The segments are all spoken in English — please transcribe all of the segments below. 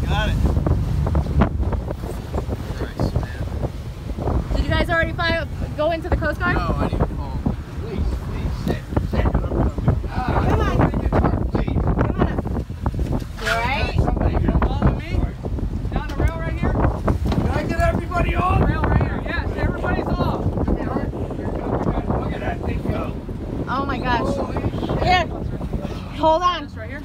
Got it. Christ, man. Did you guys already go into the Coast Guard? No, I need to call. Please, sit. Come on. Please. Come on up. You alright? Somebody You follow me? Down the rail right here? Can I get everybody off? Rail right here. Yes, everybody's off. Look at that thing go. Oh my gosh. Holy shit. Here. Hold on. This right here.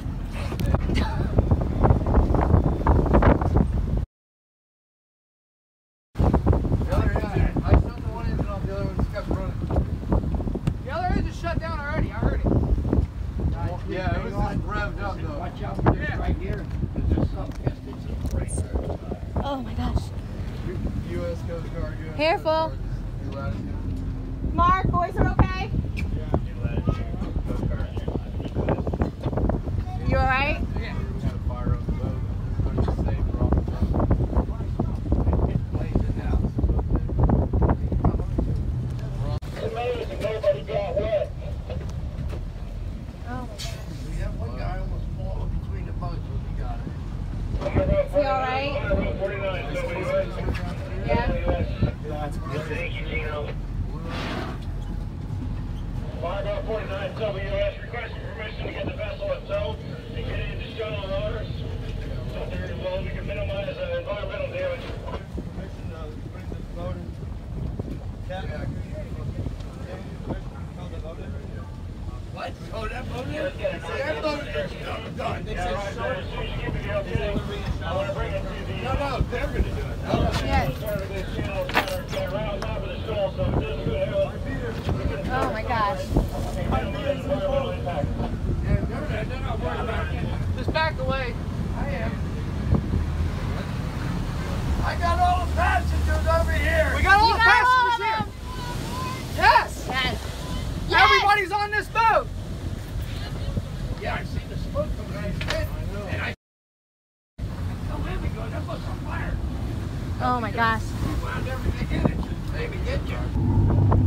The other engine, I shut the one engine off, the other one just kept running. The other end is shut down already. I heard it. Yeah, it was just revved up though. Watch out for this right here. There's some distance in the race. Oh my gosh. U.S. Coast Guard. US Careful. Coast Guard, new latitude. Mark, boys are okay? You alright? Yeah. Had a fire on the boat. I'm just safe. We're off the boat. It's blazing now. Nobody got wet. Oh my gosh. We have one guy almost falling between the boats, but we got him. Is he alright? Yeah? Thank you, Gino. 5049 WS requesting permission to get the vessel in tow and get it into shallow waters. So we can minimize environmental damage. What? Oh, that boat is? That boat is done. They said, I want to bring it to the... No, they're going to do it. Yes. Oh my gosh. Just back away. I am. I got all the passengers over here. We got all You the got all passengers of here. them? Yes. Yes. Yes. Everybody's on this boat. Yeah, I see the smoke coming out of his head. I know. And I told him, he goes, that boat's on fire. Oh my gosh. We wound everything in it. Just maybe get you.